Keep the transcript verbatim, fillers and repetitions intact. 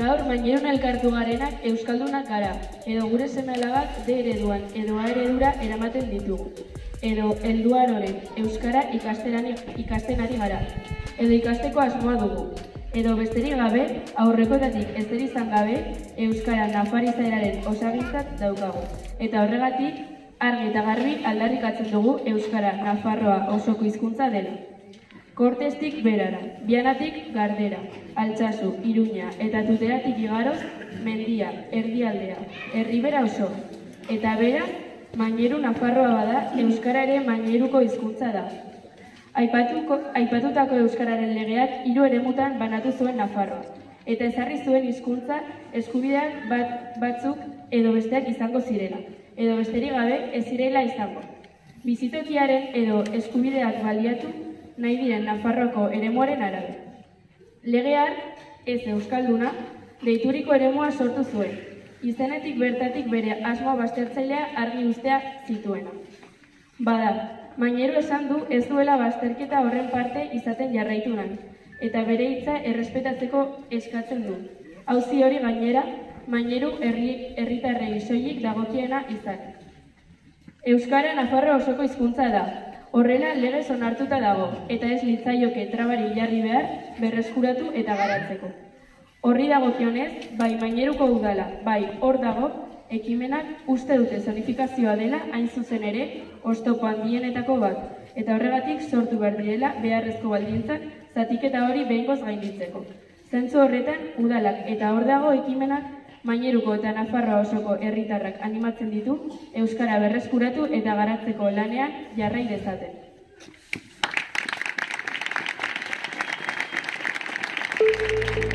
Gaur, mainerun elkartu garenak euskaldunak gara, edo gure seme-alabak D ereduan edo A eredura eramaten ditugu. Edo helduaroren euskara ikasten ari gara, edo ikasteko asmoa dugu. Edo besterik gabe, aurrekoetatik ezer izan gabe, euskara nafarizaeraren osagintzat daukagu. Eta horregatik, argi eta garbi aldarrikatzen dugu euskara Nafarroa osoko hizkuntza dela. Kortestik berara, Bianatik Gardera, Altsasu, Iruña eta Tuteratik igaroz, Mendia, Erdialdea, Erribera oso. Eta bera, maineru Nafarroa bada, euskara ere maineruko hizkuntza da. Aipatuko, aipatutako euskararen legeak hiru eremutan banatu zuen Nafarroa, eta ezarri zuen hizkuntza eskubideak bat, batzuk edo besteak izango zirela, edo besterik gabe ez zirela izango. Bizitokiaren edo eskubideak baliatu nahi diren Nafarroako eremuaren arabe. Legean, ez euskalduna, deituriko eremua sortu zuen, izenetik bertatik bere asmoa baztertzailea argi ustea zituena. Bada, maineru esan du ez duela bazterketa horren parte izaten jarraitu nahi, eta bere hitza errespetatzeko eskatzen du. Auzi hori gainera, maineru herritarrei soilik dagokiena izan. Euskara Nafarroa osoko hizkuntza da. Horrela legez onartuta dago, eta ez litzaioke trabari jarri behar berreskuratu eta garatzeko. Horri dagokionez, bai maineruko udala, bai hor dago, ekimenak uste dute zonifikazioa dela hain zuzen ere oztopo handienetako bat, eta horregatik sortu behar direla beharrezko baldintzak zatiketa hori behingoz gainditzeko. Zentzu horretan, udalak eta hor dago ekimenak maineruko eta Nafarroa osoko herritarrak animatzen ditu euskara berreskuratu eta garatzeko lanean jarrai dezaten.